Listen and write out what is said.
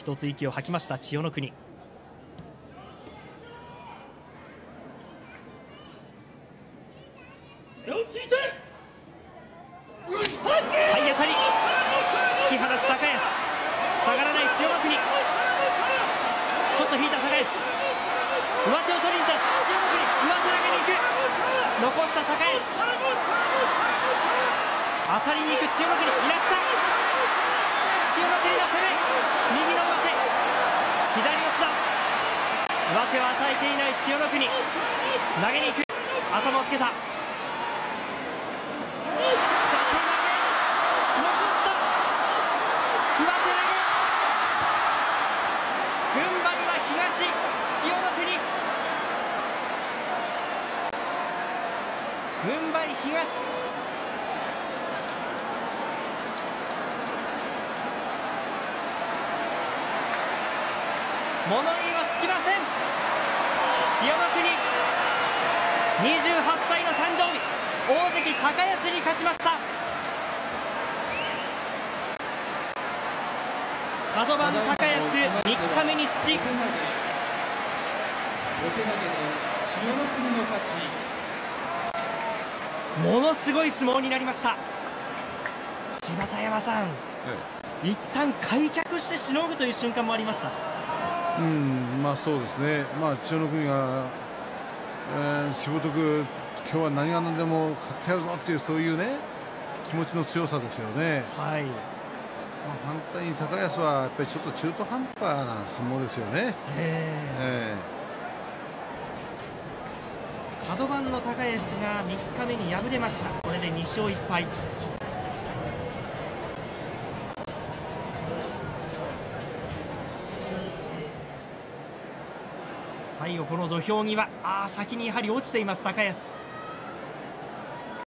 一つ息を吐きました千代の国。体当たり、突き放す高安、下がらない千代の国、ちょっと引いた高安、上手を取りに行った千代の国、上手投げに行く、残した高安、当たりに行く千代の国、いなした千代の国の攻め、右の上手、左四つだ、上手を与えていない千代の国、投げに行く、頭をつけた、軍配東。物言いはつきません。千代の国28歳の誕生日、大関高安に勝ちました。カド番高安3日目に土。お手投げで千代の国の勝ち。ものすごい相撲になりました。柴田山さん、一旦開脚してしのぐという瞬間もありました。 まあそうですね。まあ千代の国が、しぶとく今日は何が何でも勝ってやるぞっていうそういうね気持ちの強さですよね。 はい。 反対に高安はやっぱりちょっと中途半端な相撲ですよね。 カド番の高安が3日目に敗れました。これで2勝1敗。最後この土俵際、先にやはり落ちています高安。